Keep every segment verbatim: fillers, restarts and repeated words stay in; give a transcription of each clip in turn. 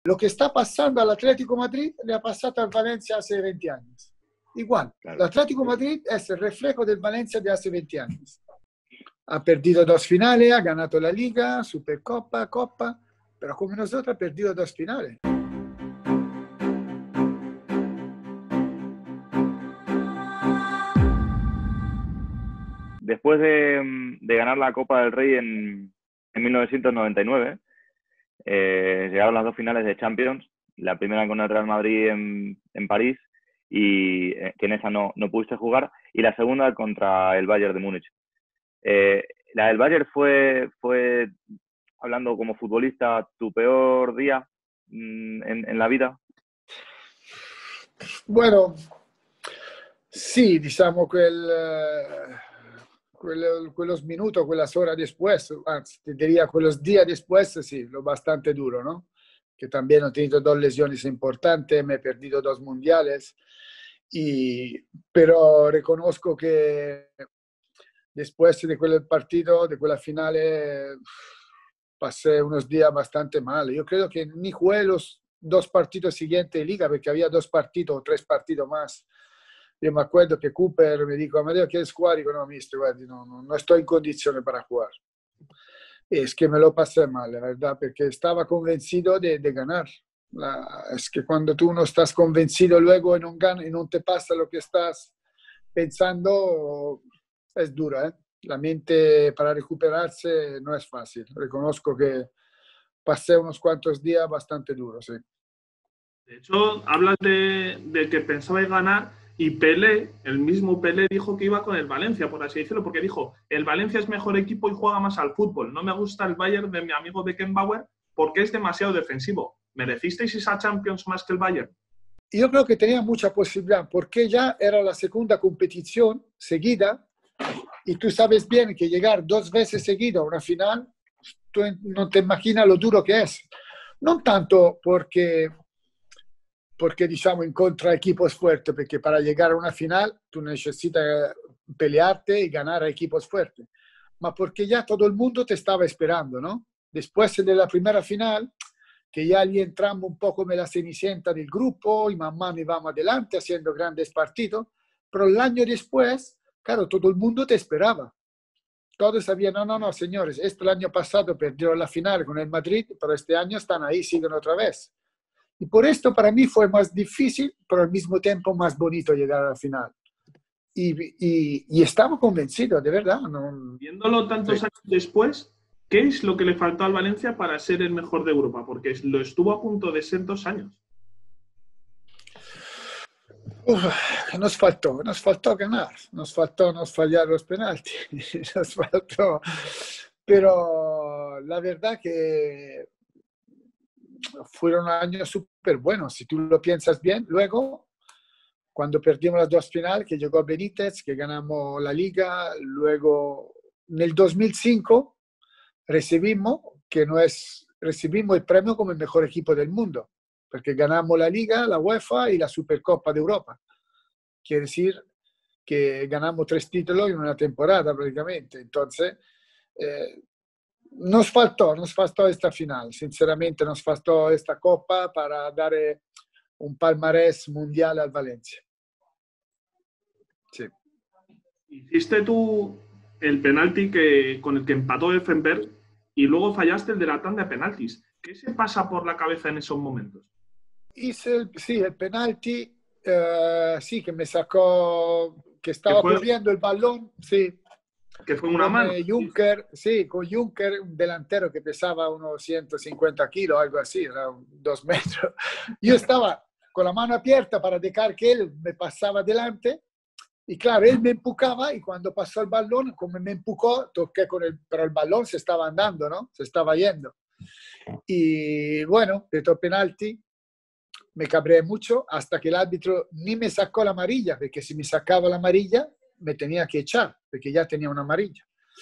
Lo que está pasando al Atlético Madrid le ha pasado al Valencia hace veinte años. Igual, claro. El Atlético Madrid es el reflejo del Valencia de hace veinte años. Ha perdido dos finales, ha ganado la Liga, Supercopa, Copa, pero como nosotros ha perdido dos finales. Después de, de ganar la Copa del Rey en, en mil novecientos noventa y nueve, eh, llegaron las dos finales de Champions, la primera con el Real Madrid en, en París, y eh, que en esa no, no pudiste jugar, y la segunda contra el Bayern de Múnich. Eh, la del Bayern fue, fue, hablando como futbolista, tu peor día mmm, en, en la vida. Bueno, sì, diciamo quel, quel, quellos minutos, quelle ore después, anzi, te diría quellos días después, sí, lo bastante duro, ¿no? Que también he tenido dos lesiones importantes, me he perdido dos mundiales, y, pero reconozco que después de quel partido, de quella finale, pasé unos días bastante mal. Yo creo que ni jugué los dos partidos siguientes de Liga, porque había dos partidos o tres partidos más. Yo me acuerdo que Cooper me dijo: Amadeo, ¿quieres jugar? Y digo: no, mister, guardi, no, no, no estoy en condiciones para jugar. Y es que me lo pasé mal, la verdad, porque estaba convencido de, de ganar. La, es que cuando tú no estás convencido luego y no, ganas, y no te pasa lo que estás pensando, es dura, ¿eh? La mente para recuperarse no es fácil. Reconozco que pasé unos cuantos días bastante duros, sí. De hecho, hablas de, de que pensabais ganar, y Pelé, el mismo Pelé, dijo que iba con el Valencia, por así decirlo, porque dijo: el Valencia es mejor equipo y juega más al fútbol. No me gusta el Bayern de mi amigo Beckenbauer porque es demasiado defensivo. ¿Merecisteis esa Champions más que el Bayern? Yo creo que tenía mucha posibilidad, porque ya era la segunda competición seguida, y tú sabes bien que llegar dos veces seguido a una final, tú no te imaginas lo duro que es. No tanto porque, porque diciamo, incontra equipos fuertes, porque para llegar a una final tú necesitas pelearte y ganar a equipos fuertes, ma porque ya todo el mundo te estaba esperando, ¿no? Después de la primera final, que ya allí entramos un poco en la cenicienta del grupo y man mano íbamos adelante haciendo grandes partidos, pero el año después, claro, todo el mundo te esperaba. Todos sabían: no, no, no, señores, esto el año pasado perdieron la final con el Madrid, pero este año están ahí, siguen otra vez. Y por esto para mí fue más difícil, pero al mismo tiempo más bonito llegar a la final. Y, y, y estaba convencido, de verdad. No... Viéndolo tantos sí. años después, ¿qué es lo que le faltó al Valencia para ser el mejor de Europa? Porque lo estuvo a punto de ser dos años. Uf, nos faltó, nos faltó ganar, nos faltó no fallar los penaltis, nos faltó, pero la verdad que fueron años súper buenos, si tú lo piensas bien. Luego, cuando perdimos las dos finales, que llegó Benítez, que ganamos la Liga, luego en el dos mil cinco recibimos, que no es, recibimos el premio como el mejor equipo del mundo, porque ganamos la Liga, la UEFA y la Supercopa de Europa. Quiere decir que ganamos tres títulos en una temporada prácticamente. Entonces, eh, nos faltó, nos faltó esta final. Sinceramente, nos faltó esta Copa para dar un palmarés mundial al Valencia. Sí. Hiciste tú el penalti que, con el que empató Effenberg, y luego fallaste el de la tanda de penaltis. ¿Qué se pasa por la cabeza en esos momentos? Hice el, sí, el penalti, uh, sí, que me sacó, que estaba fue, corriendo el balón, sí. Que fue una con mano. Juncker, sí, con Juncker, un delantero que pesaba unos ciento cincuenta kilos, algo así, era dos metros. Yo estaba con la mano abierta para dejar que él me pasaba delante, y claro, él me empujaba, y cuando pasó el balón, como me empujó, toqué con el, pero el balón se estaba andando, ¿no? Se estaba yendo. Y bueno, petó penalti, me cabré mucho, hasta que el árbitro ni me sacó la amarilla, porque si me sacaba la amarilla, me tenía que echar, porque ya tenía una amarilla.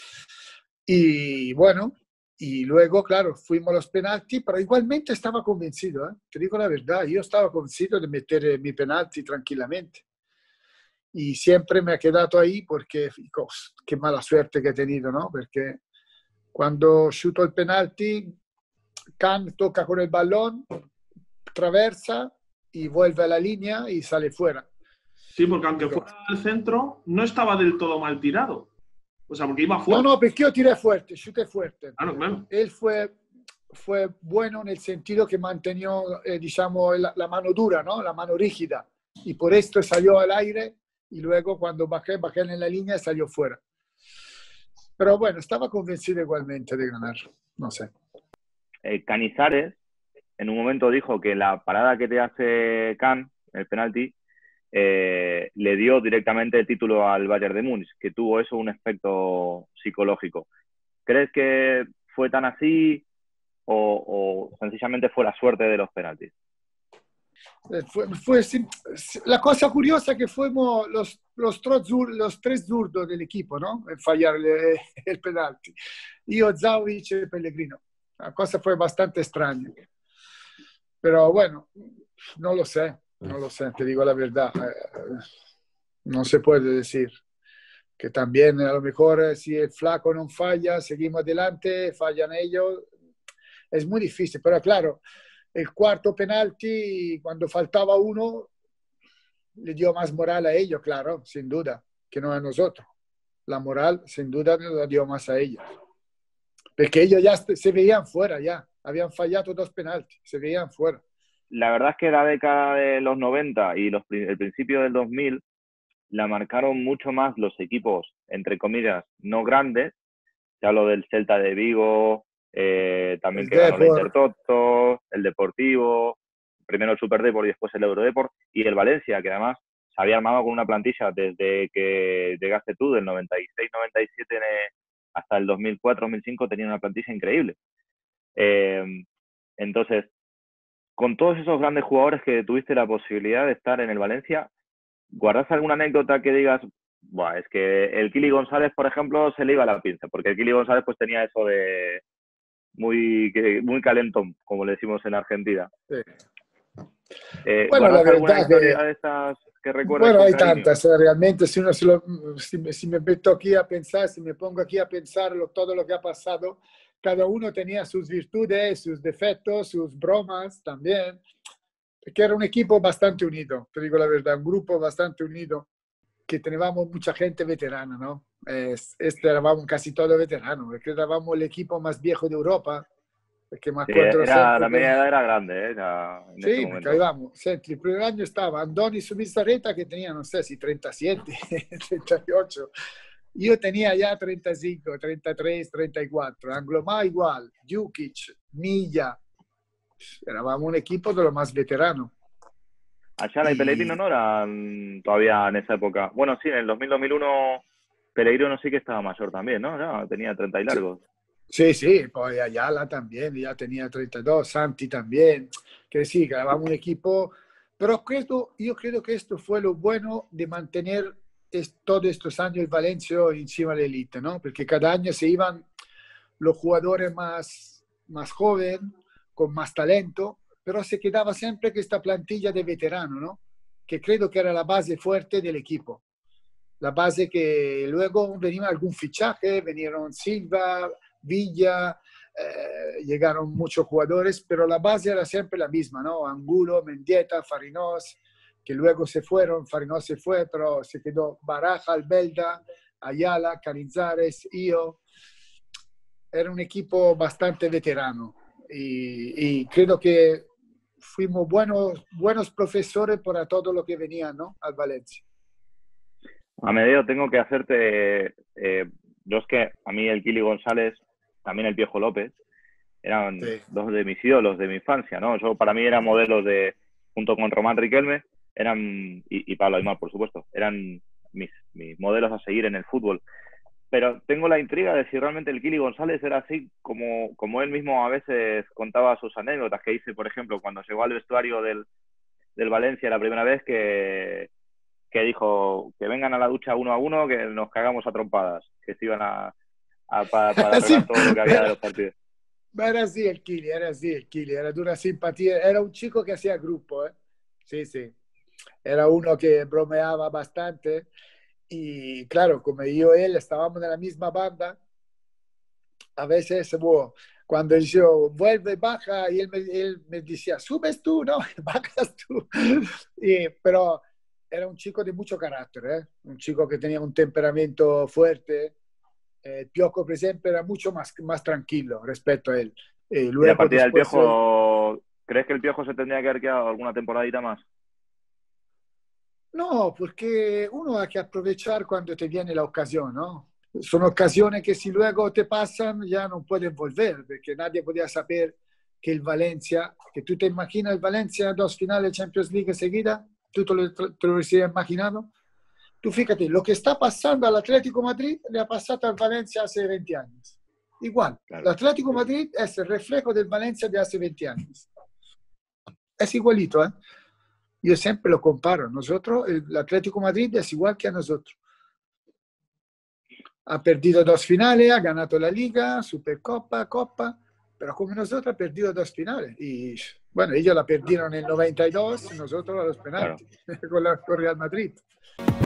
Y bueno, y luego, claro, fuimos a los penaltis, pero igualmente estaba convencido, ¿eh? Te digo la verdad, yo estaba convencido de meter mi penalti tranquilamente. Y siempre me ha quedado ahí porque, oh, qué mala suerte que he tenido, ¿no? Porque cuando chuto el penalti, Can toca con el balón, traversa y vuelve a la línea y sale fuera. Sí, porque aunque fuera al centro, no estaba del todo mal tirado. O sea, porque iba fuerte. No, no, porque yo tiré fuerte, chuté fuerte. Claro, claro. Él fue, fue bueno en el sentido que mantenió, eh, digamos, la, la mano dura, ¿no? La mano rígida. Y por esto salió al aire y luego cuando bajé, bajé en la línea salió fuera. Pero bueno, estaba convencido igualmente de ganar. No sé. Eh, Canizares en un momento dijo que la parada que te hace Can, el penalti, eh, le dio directamente el título al Bayern de Múnich, que tuvo eso un efecto psicológico. ¿Crees que fue tan así o, o sencillamente fue la suerte de los penaltis? Fue, fue, la cosa curiosa es que fuimos los, los, tres, los tres zurdos del equipo, ¿no? En fallar el, el penalti. Yo, Zahovic y Pellegrino. La cosa fue bastante extraña. Pero bueno, no lo sé, no lo sé, te digo la verdad. No se puede decir. Que también a lo mejor si el flaco no falla, seguimos adelante, fallan ellos. Es muy difícil, pero claro, el cuarto penalti, cuando faltaba uno, le dio más moral a ellos, claro, sin duda, que no a nosotros. La moral, sin duda, la dio más a ellos. Porque ellos ya se veían fuera, ya. Habían fallado dos penaltis, se veían fuera. La verdad es que la década de los noventa y los, el principio del dos mil la marcaron mucho más los equipos, entre comillas, no grandes. Te hablo del Celta de Vigo, eh, también el que ganó la Intertoto, el Deportivo, primero el Super Deport y después el Eurodeport, y el Valencia, que además se había armado con una plantilla desde que llegaste tú, del noventa y seis noventa y siete hasta el dos mil cuatro dos mil cinco, tenía una plantilla increíble. Eh, entonces, con todos esos grandes jugadores que tuviste la posibilidad de estar en el Valencia, ¿guardas alguna anécdota que digas, buah, es que el Kili González, por ejemplo, se le iba la pinza? Porque el Kili González pues tenía eso de muy, muy calentón, como le decimos en Argentina. Sí. Eh, bueno, la alguna verdad historia que, de estas que recuerdas? Bueno, con hay cariño? tantas, realmente si, uno se lo, si, si me meto aquí a pensar, si me pongo aquí a pensar lo, todo lo que ha pasado, cada uno tenía sus virtudes, sus defectos, sus bromas también, que era un equipo bastante unido, te digo la verdad, un grupo bastante unido, que teníamos mucha gente veterana, ¿no? Es, este éramos casi todos veteranos, porque éramos el equipo más viejo de Europa, perché mi Sí, acuerdo era, la sempre media che... edad era grande, eh, ya, en ese Sì, perché momento. avevamo, senti, il primo anno stava Andoni su Pizarreta che tenía, non so, si trentasette, trentotto. Io tenia già trentacinque, trentatré, trentaquattro. Anglomà igual, Jukic, Milla. Eravamo un equipo de lo más veterano. Ayala y, y Pellegrino no eran todavía en esa época. Bueno, sí, en el dos mil dos mil uno Pellegrino sí que estaba mayor también, ¿no? Ya tenía treinta y largos. Sí, sí, poi Ayala también, ya tenía treinta y dos, Santi también, que sí, que éramos un equipo, pero creo, yo creo que esto fue lo bueno de mantener es, todos estos años el Valencia encima de la élite, ¿no? Porque cada año se iban los jugadores más, más jóvenes, con más talento, pero se quedaba siempre esta plantilla de veteranos, ¿no? Que creo que era la base fuerte del equipo. La base que luego venía algún fichaje, vinieron Silva, Villa, eh, llegaron muchos jugadores, pero la base era siempre la misma, ¿no? Angulo, Mendieta, Farinós, que luego se fueron, Farinós se fue, pero se quedó Baraja, Albelda, Ayala, Canizares, yo. Era un equipo bastante veterano y, y creo que fuimos buenos, buenos profesores para todo lo que venía, ¿no? Al Valencia. Amedeo, tengo que hacerte... Eh, yo es que a mí el Kili González, también el Piojo López, eran sí. dos de mis ídolos de mi infancia, ¿no? Yo, para mí eran modelos de, junto con Román Riquelme, eran, y, y Pablo Aimar, por supuesto, eran mis, mis modelos a seguir en el fútbol. Pero tengo la intriga de si realmente el Kili González era así como, como él mismo a veces contaba sus anécdotas, que dice, por ejemplo, cuando llegó al vestuario del, del Valencia la primera vez, que, que dijo que vengan a la ducha uno a uno, que nos cagamos a trompadas, que se iban a, a para, para arreglar sí. todo lo que había de los partidos. Era así el Kili, era así el Kili, era de una simpatía, era un chico que hacía grupo, ¿eh? Sí, sí. Era uno que bromeaba bastante. Y claro, como yo y él estábamos en la misma banda, a veces, bueno, cuando yo vuelve, baja, y él me, él me decía, subes tú, no, bajas tú. Y, pero era un chico de mucho carácter, ¿eh? Un chico que tenía un temperamento fuerte. El Piojo, por ejemplo, era mucho más, más tranquilo respecto a él. Eh, luego, y a partir del después, Piojo, ¿crees que el Piojo se tendría que haber quedado alguna temporadita más? No, porque uno hay que aprovechar cuando te viene la ocasión, ¿no? Son ocasiones que si luego te pasan ya no puedes volver, porque nadie podía saber que el Valencia, que tú te imaginas el Valencia dos finales de Champions League seguidas, tú te lo, te lo hubieras imaginado. Tú fíjate, lo que está pasando al Atlético Madrid le ha pasado al Valencia hace veinte años. Igual, Claro. el Atlético Madrid es el reflejo del Valencia de hace veinte años. Es igualito, ¿eh? Yo siempre lo comparo. Nosotros, el Atlético Madrid es igual que a nosotros. Ha perdido dos finales, ha ganado la Liga, Supercopa, Copa, pero como nosotros ha perdido dos finales. Y bueno, ellos la perdieron en el noventa y dos, nosotros a los penaltis, claro. con la con Real Madrid.